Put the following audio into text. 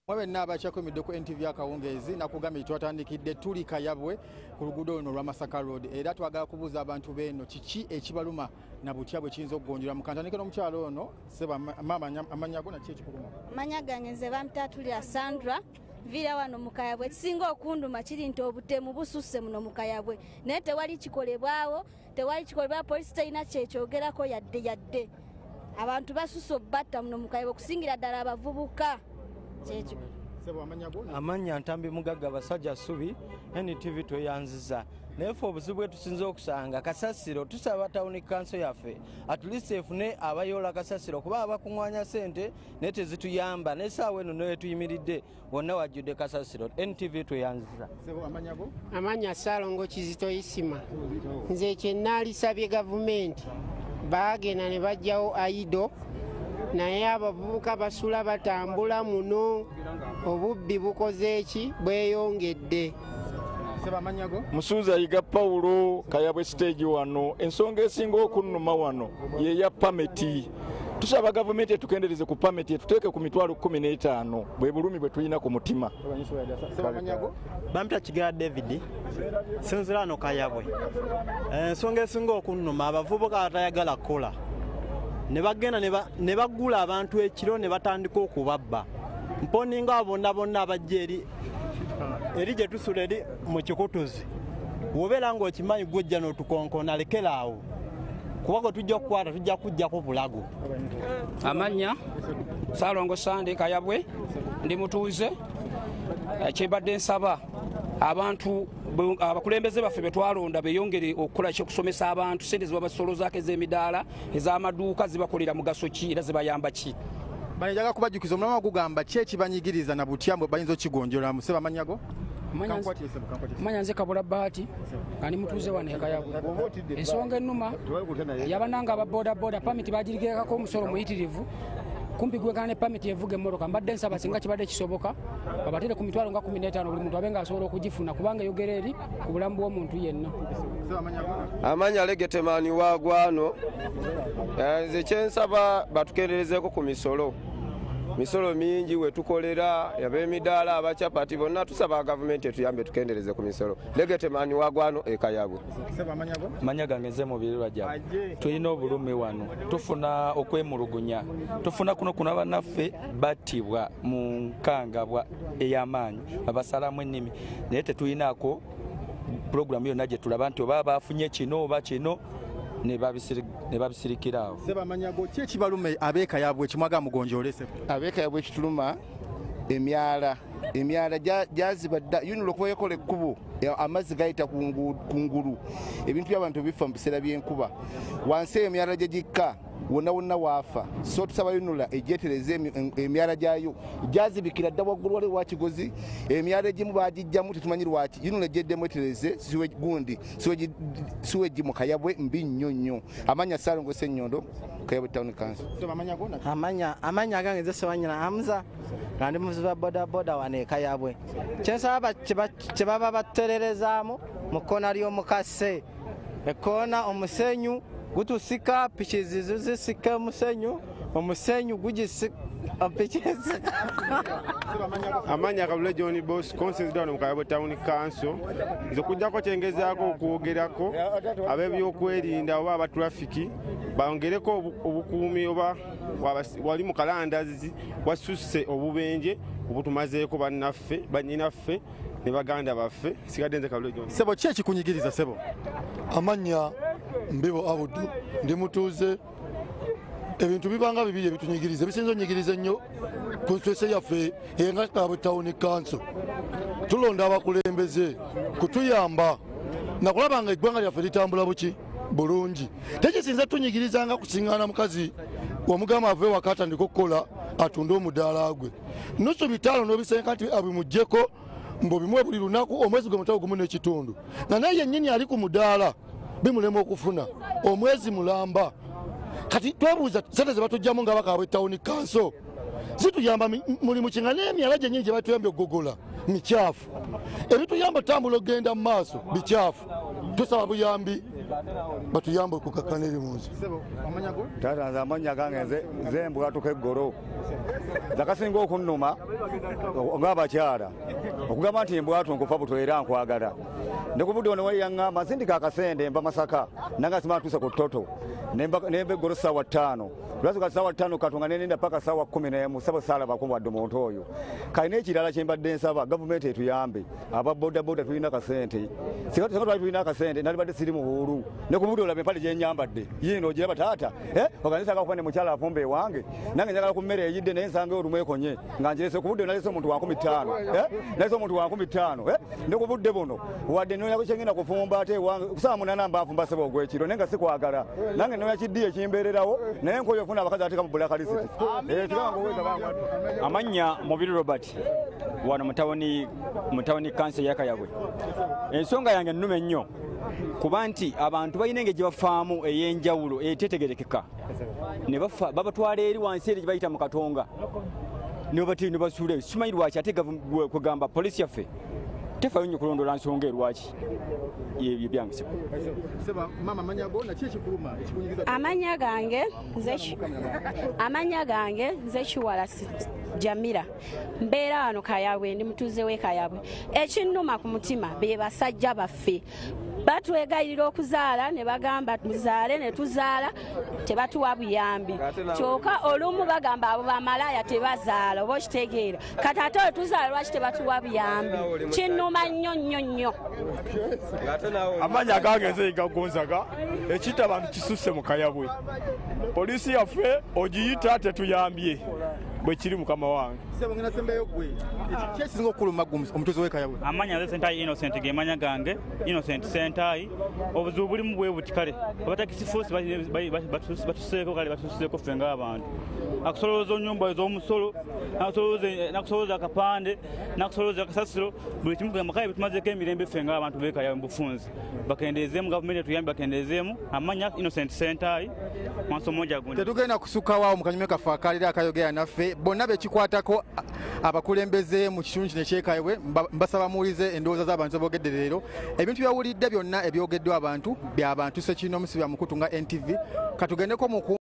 Mwenna abachakomidde ku NTV Akawungeezi nakugambye twatandikidde tuli Kayabwe ku luguudo luno lwa Masaka Road era twagala kubuuza abantu b'eno kiki ekibaluma na butya bwe kiyinza okugonjera mu kantandike n'omukyalo ono seba mama amanya go na kiki ekikuluma. Amanya gange nze bamutatulira Sandra vira wano mu Kayabwe kisinga okunduma kiri nti obutemu bususse muno mu Kayabwe naye tewali kikolebwawo poliisi terina kyekyogerako yadde abantu basusse obbatta muno mu Kayabwe okusingira ddala abavubuka. Amanya Ntambi Mugagga basajja subi NTV toyanziza nefe obuzibu bwe tusinze okusanga kasasiro tusaba tawuni kanso yaffe at least efune abayola kasasiro kuba abakuŋwanya sente ne tezituyamba n'essaawa eno naye tuyimiridde wonna wajjudde kasasiro NTV toyanziza. Amanya Salongo Kizito Isima nze kyennaalisabye gavumenti baagenda ne bajjawo aido naye abavubuka basula batambula muno obubbi bukoze eki bweyongedde. Musuuza yiga Paulo Kayabwe stage wano ensonga esinga okunnuma wano ye ya pameti tusaba gavumenti etukendereze ku pameti etuteeke ku mitwalo 15 bwe bulumi bwe tulina ku mutima. Bampya Kigera David sinzira no Kayabwe ensonga esinga okunnuma abavubuka atayagala kola ne bagenda ne bagula abantu ekiro ne batandika okubabba mponinga bonna abajja eri gye tusula eri mu kikutuzi wobeera ng'okimanyi gwojja n'otukonkona lekeraawo kubanga tujja okukwata tujja kujjako bulago. Amanya Salongo Sande Kayabwe ndi mutuuze kyebadde nsaba abantu abakulembeze baffe betwalonda beyongere okukola ekyokusomesa abantu sente ziba basolozaako ez'emidaala ez'amaduuka zibakolera mugaso ki era zibayamba ki. Banyaga kubajjukiza omulama gugamba ki ekibanyigiriza na butya bayinza okigonjola museba amanyago. Manya nze Kabula Bahati ani mutuuze wano Kayabwe ensonga ennuma yabananga ababodaboda pamiti bagirigekako omusolo muyitirivu kumpi gwegana ne pamiti evuga emmotoka mbadde nsaba singa kibadde kisoboka babatere ku mitwalo nga 15 buli muntu abenga asobola okugifuna kubanga yogera eri ku bulamu bw'omuntu yenna. Amanya Legetemani wagwano nze kyensaba batukenderezeeko ku misolo mingi wetukolera yab'emidaala abachapati bonna tusaba gavumenti etuyambe tukendereze ku misolo. Legetemani wagwano Kayabwe. Manya gange nze mubirirwa gyabwe tulina obulumi wano tufuna okwemulugunya tufuna kuno abannaffe battibwa mu nkangabwa ey'amaanyi abasalamu ennimi naye tetulinaako pulogulamu yonna gye tulaba nti oba bafunye kino oba kino ne babisirikiraawo. Seba Manyago ki ekibalume ab'Ekayabwe kimwaga mugonjole seba. Ab'Ekayabwe ekituluma emyala jazibadda yunula okubayekola ekkubo amazzi gayita kungulu ebintu by'abantu bifa mu biseera by'enkuba wansi emyala gye gikka wonna waafa so tusaba yunula ejjetereze emyala gyayo jazibikira dda waggulu wali wa Kigozi emyala egimu bagijjamu tetumanyi lwaki yunula ejjeddemu etereze siwe gundi siweji mu Kayabwe mbi nnyo. Amanya Salongo Sennyondo Kayabwe Town Council. Amanya gange nze Sewanyina Hamza kandi muziba bodaboda wane Kayabwe kyensaba kyebaba batererezaamu mu kkoona ly'omukase ekkoona omusenyu gutusika piki zizisika omusenyu gugisi apikizika. Amanya Kabule John Boss Consensus down mu Kayabwe Town Council nze kujjako kyengezaako okwogerako ab'ebyokwerinda oba abatrafiki bongereko obukuumi oba wali mu kalandazi wasusse obubenje obutumazeeko bannyinaffe ne baganda baffe sigadde nze Kabule John. Sebo ki ekikunyigiriza sebo? Amanya Mbibo Abudu ndi mutuuze ebintu bibanga bibiri ebitunyigiriza bisinza onyigiriza nnyo konstituensi yaffe enga Kayabwe Town Council tulonda abakulembeze kutuyamba nakulaba nga eggwanga lyaffe litambula buki bulungi tekisinza tunyigirizanga kusiŋŋaana mukazi omugamba ave waka atandika okukola atunde omudaala gwe nusu bitaalo n'obisenka nti abimuggyeko mbobimuwe buli lunaku omwezi gwe mutawo gumu n'ekitundu nga naye yennyini ali ku mudaala bimulema okufuna omwezi mulamba kati twebuuza sente ze batujjamu nga Kayabwe Town Council zituyamba mulimu kinga n'emyala gyennyini gye batuyambye okugogola mikyafu ebituyamba otambula okgenda mu maaso bikyafu tusaba buyambi batuyambe okukakkana ebirowoozo. Taata nze amannya gange nze mbwatuka eggolo zakasinga okunnuma ng'abakyala okugamba nti embwatu nkufa buto era nkwagala ne ku budde ono wali yaŋŋamba nsindika akasende mba Masaka nanga sima ntuuse ku ttoto nemba eggolo ssaawa 5 lwasuka ssaawa 5 katonga nenenda paka ssaawa 11 sabo saalabako wadde omuntu oyo kalina ekirala kye mbadde nsaba gavumenti etuyambe aba bodaboda tulina akasente singa tulina akasente nali badde siri mu buulu ne ku budde olaba empale gyenyambadde yino ogiraba taata oganisanga kuba ne mukyala afumba ewange nange njagala ku mmere eyidde naye nsanga olumwekonye nga njirese ku budde nalese omuntu wa 15 nalese omuntu wa 15 ne ku budde buno wadde noyako kyengenda kufumba ate ewange kusaba munana mba nfumba sebo ogwekiro naye nga sikwagala nange noya kiddi ekimbeererawo naye nkoyo funa abakazi ateeka mu bulakalisiti amannya Mubiri Robert wano mutawoni kanso yakayabwe ensonga yange nnume nnyo kuba nti abantu balina engeri gye bafaamu ey'enjawulo etetegerekeka ne babatwala eri wansi eri gye bayita mu katonga ne basuula simanyi lwaki ate kugamba polisi yaffe tefayo nnyo kulondola nsonga erwaki yebyo byange amanya gange nze Kiwala Jamira mbeera wano Kayabwe ndi mutuuze w'e Kayabwe ekinnuma ku mutima be basajja baffe batwegayirira okuzaala ne bagamba tuzaale ne tuzaala tebatuwa buyambi kyokka olumu bagamba abo bamalaaya tebazaala oba okitegeera kati ate oyo tuzaala lwaki tebatuwa buyambi kinnuma nnyo nnyo nnyo amanya gange nze Gonzaga ekita abantu kisusse mu Kayabwe polisi yaffe ogiyita tetuyambye bwe kiri mukama wange omutuuze w'e Kayabwe amanya nze Sentayi Innocent gemanya gange Innocent Sentayi obuzibu bulimu bwe buti kale abatakisi force batuseeko kale batuseeko ffe ng'abantu akusolooza ennyumba ez'omusolo nakusolooza akapande nakusolooza akasasiro buli kimu kale bitumazeeko emirembe ffe ng'abantu b'e Kayabwe mu bufunze bakendeezeemu gavumenti etuyambe bakendeezeemu amanya Innocent Sentayi mwanso mmoja gundi tetugenda kusukkawo mu kanyume kaffe akalira akayogera naffe bonna bekikwatako abakulembeze mu kitundu kino ekyekayabwe mbasaba muwulize endowooza z'abantu aboogedde leero ebintu byawulidde byonna ebyogeddwa abantu byabantu sekirina omusiba mukutu nga NTV katugendeko mu